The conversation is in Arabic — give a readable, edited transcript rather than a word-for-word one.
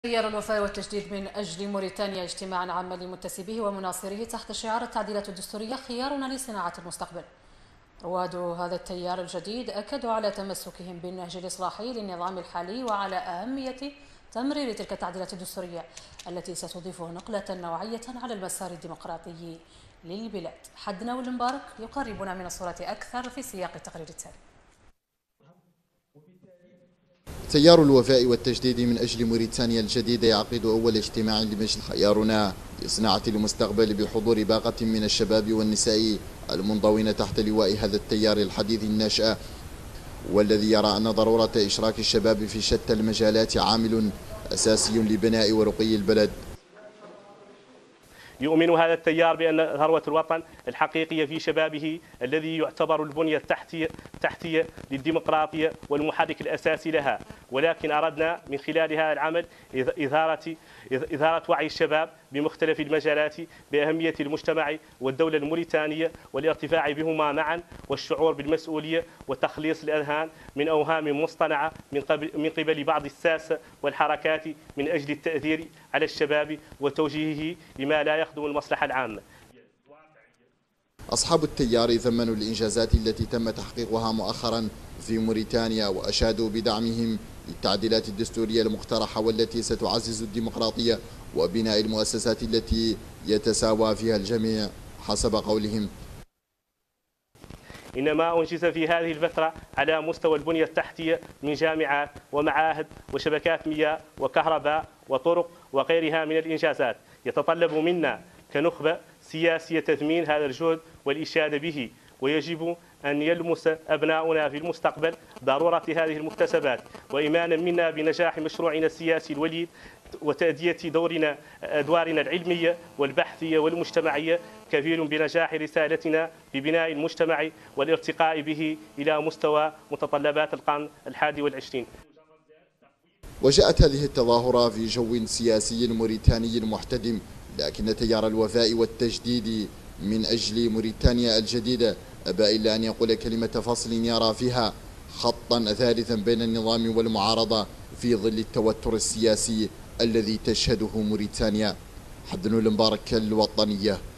تيار الوفاء والتجديد من أجل موريتانيا اجتماعا عاما لمنتسبيه ومناصريه تحت شعار التعديلات الدستورية خيارنا لصناعة المستقبل. رواد هذا التيار الجديد أكدوا على تمسكهم بالنهج الإصلاحي للنظام الحالي وعلى أهمية تمرير تلك التعديلات الدستورية التي ستضيف نقلة نوعية على المسار الديمقراطي للبلاد. حدنا والمبارك يقربنا من الصورة أكثر في سياق التقرير التالي. تيار الوفاء والتجديد من أجل موريتانيا الجديدة يعقد أول اجتماع لمجلس خيارنا لصناعة المستقبل بحضور باقة من الشباب والنساء المنضوين تحت لواء هذا التيار الحديث الناشئ، والذي يرى أن ضرورة إشراك الشباب في شتى المجالات عامل أساسي لبناء ورقي البلد. يؤمن هذا التيار بأن ثروة الوطن الحقيقية في شبابه الذي يعتبر البنية التحتية للديمقراطية والمحرك الأساسي لها، ولكن أردنا من خلال هذا العمل إثارة وعي الشباب بمختلف المجالات بأهمية المجتمع والدولة الموريتانية والارتفاع بهما معا، والشعور بالمسؤولية وتخليص الأذهان من أوهام مصطنعة من قبل بعض الساسة والحركات من أجل التأثير على الشباب وتوجيهه لما لا يخدم المصلحة العامة. أصحاب التيار ثمنوا الإنجازات التي تم تحقيقها مؤخرا في موريتانيا، وأشادوا بدعمهم للتعديلات الدستورية المقترحة والتي ستعزز الديمقراطية وبناء المؤسسات التي يتساوى فيها الجميع حسب قولهم. إنما أنجز في هذه الفترة على مستوى البنية التحتية من جامعات ومعاهد وشبكات مياه وكهرباء وطرق وغيرها من الإنجازات، يتطلب منا كنخبة سياسية تثمين هذا الجهد والإشادة به، ويجب أن يلمس أبناؤنا في المستقبل ضرورة هذه المكتسبات، وإيمانا منا بنجاح مشروعنا السياسي الوليد وتأدية أدوارنا العلمية والبحثية والمجتمعية كفيل بنجاح رسالتنا ببناء المجتمع والارتقاء به إلى مستوى متطلبات القرن ال21. وجاءت هذه التظاهرة في جو سياسي موريتاني محتدم، لكن تيار الوفاء والتجديد من أجل موريتانيا الجديدة أبى إلا أن يقول كلمة فصل يرى فيها خطا ثالثا بين النظام والمعارضة في ظل التوتر السياسي الذي تشهده موريتانيا. حدن المبارك، الوطنية.